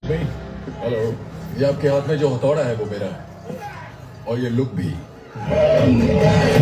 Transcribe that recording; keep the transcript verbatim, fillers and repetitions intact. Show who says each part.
Speaker 1: Hello, ये आपके हाथ में जो हथौड़ा है वो मेरा है और ये लुक भी।